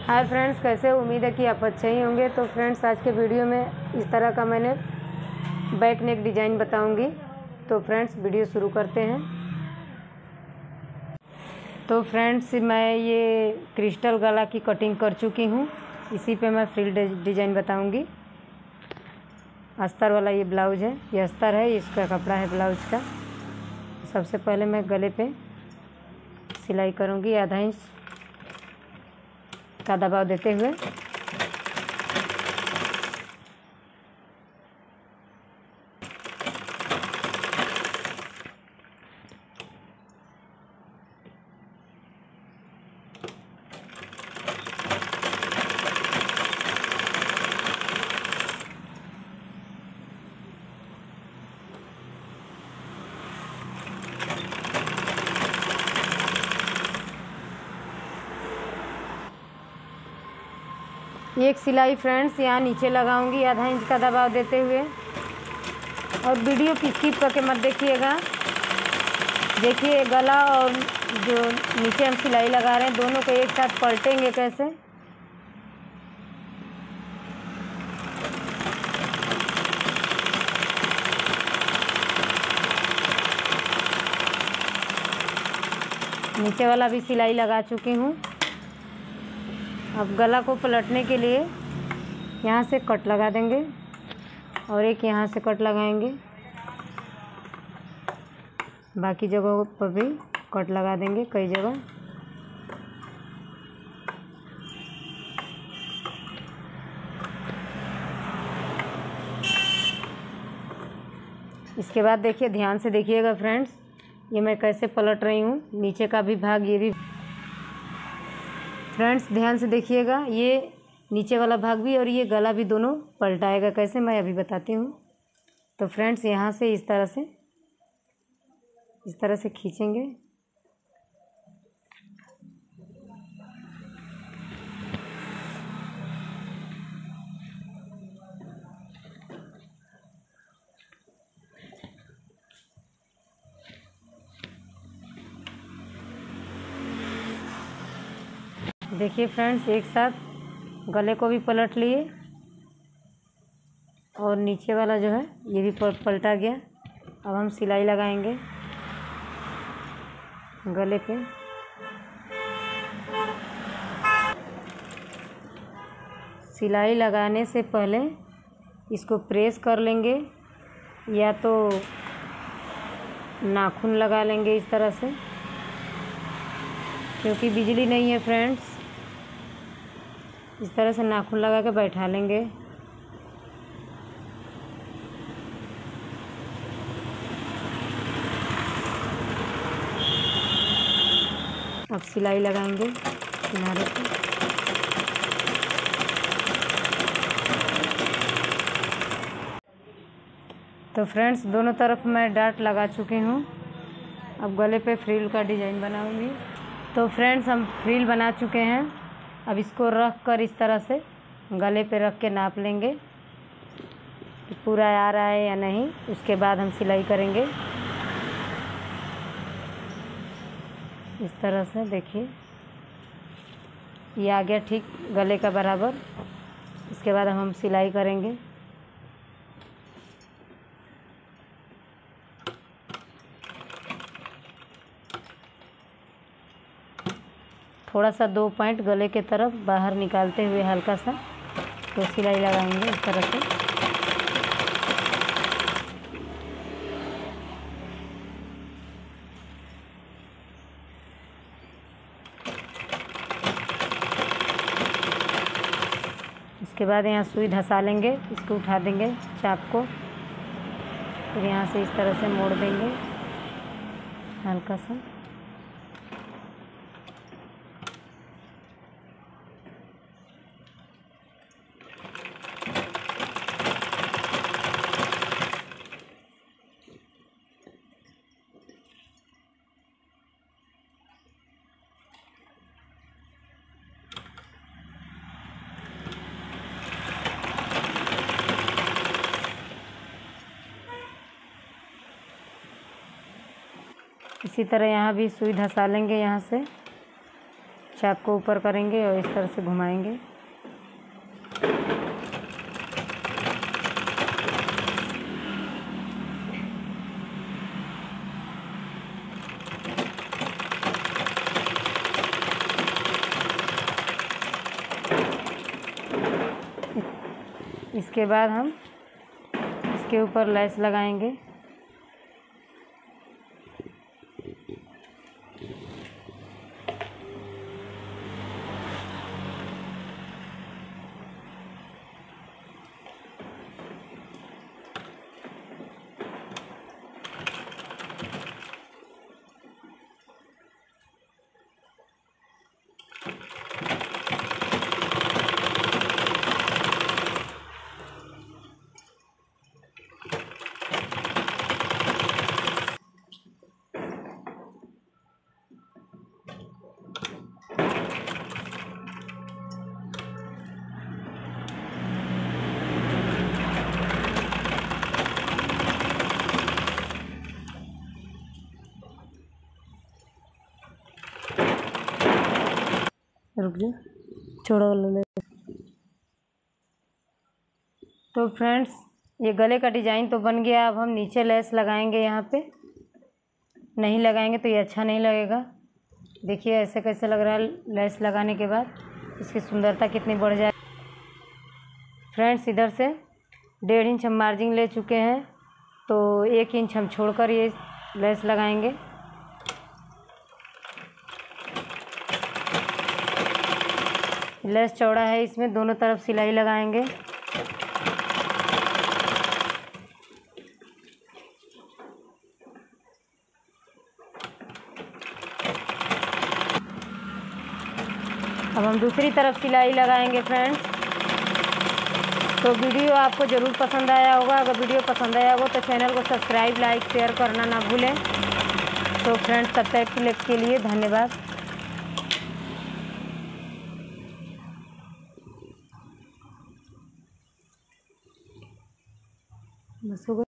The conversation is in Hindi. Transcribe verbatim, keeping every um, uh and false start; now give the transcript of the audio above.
हाय फ्रेंड्स, कैसे हो? उम्मीद है कि आप अच्छे ही होंगे। तो फ्रेंड्स, आज के वीडियो में इस तरह का मैंने बैक नेक डिज़ाइन बताऊंगी। तो फ्रेंड्स, वीडियो शुरू करते हैं। तो फ्रेंड्स, मैं ये क्रिस्टल गला की कटिंग कर चुकी हूँ। इसी पे मैं फ्रिल डिज़ाइन बताऊंगी। अस्तर वाला ये ब्लाउज है, ये अस्तर है, इसका कपड़ा है ब्लाउज का। सबसे पहले मैं गले पे सिलाई करूँगी आधा इंच का दबाव देते हुए। एक सिलाई फ्रेंड्स यहाँ नीचे लगाऊंगी आधा इंच का दबाव देते हुए। और वीडियो की स्किप करके मत देखिएगा। देखिए, गला और जो नीचे हम सिलाई लगा रहे हैं दोनों को एक साथ पलटेंगे कैसे। नीचे वाला भी सिलाई लगा चुकी हूँ। अब गला को पलटने के लिए यहाँ से कट लगा देंगे और एक यहाँ से कट लगाएंगे। बाकी जगहों पर भी कट लगा देंगे कई जगह। इसके बाद देखिए, ध्यान से देखिएगा फ्रेंड्स, ये मैं कैसे पलट रही हूँ। नीचे का भी भाग, ये भी फ्रेंड्स ध्यान से देखिएगा, ये नीचे वाला भाग भी और ये गला भी दोनों पलटाएगा कैसे, मैं अभी बताती हूँ। तो फ्रेंड्स, यहाँ से इस तरह से इस तरह से खींचेंगे। देखिए फ्रेंड्स, एक साथ गले को भी पलट लिए और नीचे वाला जो है ये भी पलटा गया। अब हम सिलाई लगाएंगे गले पे। सिलाई लगाने से पहले इसको प्रेस कर लेंगे या तो नाखून लगा लेंगे इस तरह से, क्योंकि बिजली नहीं है फ्रेंड्स। इस तरह से नाखून लगा के बैठा लेंगे। अब सिलाई लगाएंगे किनारे पे। तो फ्रेंड्स, दोनों तरफ मैं डाट लगा चुकी हूँ। अब गले पे फ्रिल का डिज़ाइन बनाऊंगी। तो फ्रेंड्स, हम फ्रिल बना चुके हैं। अब इसको रख कर इस तरह से गले पे रख के नाप लेंगे कि पूरा आ रहा है या नहीं। उसके बाद हम सिलाई करेंगे इस तरह से। देखिए, ये आ गया ठीक गले का बराबर। इसके बाद हम सिलाई करेंगे। थोड़ा सा दो पॉइंट गले के तरफ बाहर निकालते हुए हल्का सा तो सिलाई लगाएंगे इस तरह से। इसके बाद यहाँ सुई धंसा लेंगे, इसको उठा देंगे चाप को, फिर यहाँ से इस तरह से मोड़ देंगे हल्का सा। इसी तरह यहाँ भी सुई धंसा लेंगे यहाँ से चाप को ऊपर करेंगे और इस तरह से घुमाएंगे। इसके बाद हम इसके ऊपर लेस लगाएंगे। रुक जा, छोड़ा वाला ले। तो फ्रेंड्स, ये गले का डिज़ाइन तो बन गया। अब हम नीचे लेस लगाएंगे। यहाँ पे नहीं लगाएंगे तो ये अच्छा नहीं लगेगा। देखिए ऐसे कैसे लग रहा है लेस लगाने के बाद, इसकी सुंदरता कितनी बढ़ जाए। फ्रेंड्स, इधर से डेढ़ इंच हम मार्जिन ले चुके हैं, तो एक इंच हम छोड़कर ये लेस लगाएंगे। लेस चौड़ा है, इसमें दोनों तरफ सिलाई लगाएंगे। अब हम दूसरी तरफ सिलाई लगाएंगे। फ्रेंड्स, तो वीडियो आपको ज़रूर पसंद आया होगा। अगर वीडियो पसंद आया होगा तो चैनल को सब्सक्राइब, लाइक, शेयर करना ना भूलें। तो फ्रेंड्स, तब तक के लिए धन्यवाद। बस हो गया।